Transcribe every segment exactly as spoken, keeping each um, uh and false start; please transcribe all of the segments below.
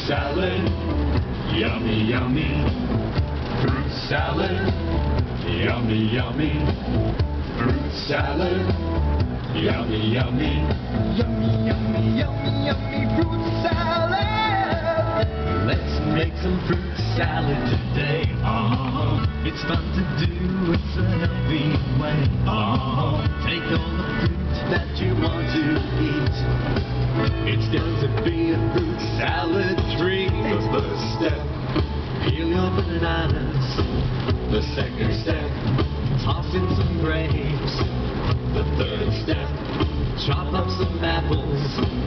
salad, yummy, yummy. Fruit salad, yummy, yummy. Fruit salad, yummy, yummy. Yummy, yummy, yummy, yummy fruit salad. Let's make some fruit salad today. Oh, it's fun to do, it's a healthy way. Oh, take all the fruit that you want to eat. It's going to be a fruit salad treat. The first step, peel your bananas. The second step, toss in some grapes. The third step, chop up some apples.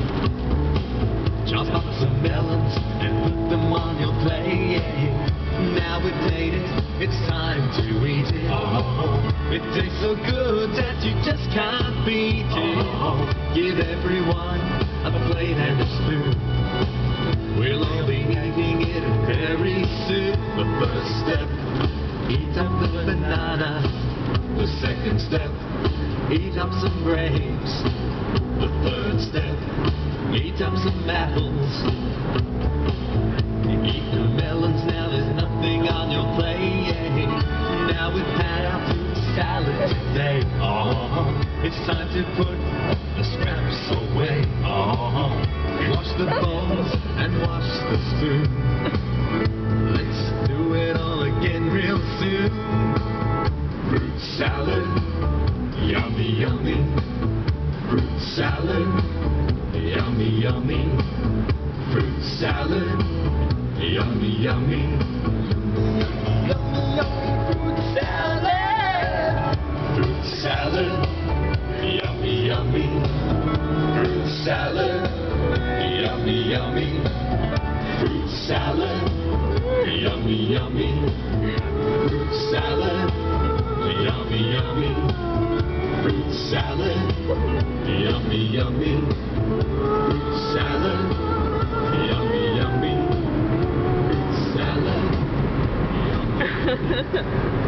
Chop up some melons and put them on your plate. Now we've made it, it's time to eat it. Oh, it tastes so good that you just can't beat it. Oh, give everyone a plate and a spoon. We'll all be eating it very soon. The first step, eat up the banana. The second step, eat up some grapes. The third step, eat up some apples. Eat the melons, now there's nothing on your plate. Now we've had our fruit salad today. Oh, it's time to put the scraps away. Oh, wash the bowls and wash the spoon. Let's do it all again real soon. Fruit salad, yummy, yummy. Fruit salad, yummy, yummy. Fruit salad, yummy, yummy. Yummy, yummy fruit salad. Fruit salad, yummy, yummy. Fruit salad, yummy, yummy. Fruit salad, yummy, yummy. Fruit salad, yummy, yummy. Fruit salad, yummy, yummy. Fruit salad, yummy, yummy. Fruit salad, yummy.